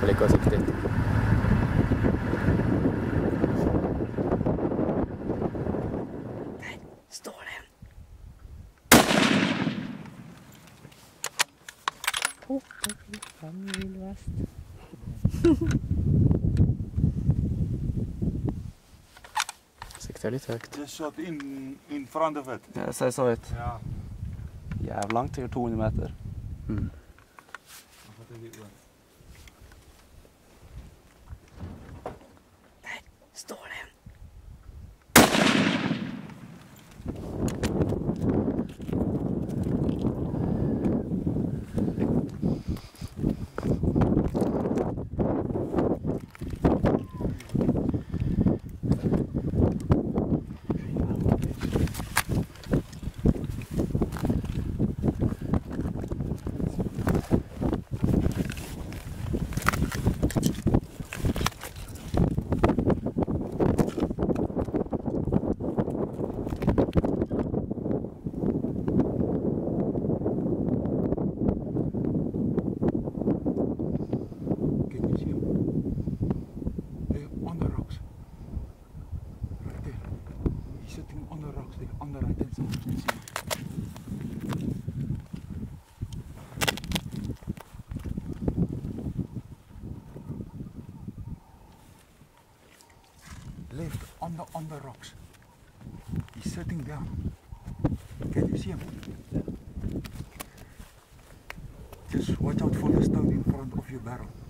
håper lika siktigt. Nej, står den. Familjeväst. Siktar litt høyt. Det skjøt inn foran det, vet du. Ja, det ser så ut. Ja. Jævlig langt, sikkert 200 meter. Mm. Der står den. Sitting on the rocks, on the right hand side, you can see. Left on the rocks. He's sitting down. Can you see him? Just watch out for the stone in front of your barrel.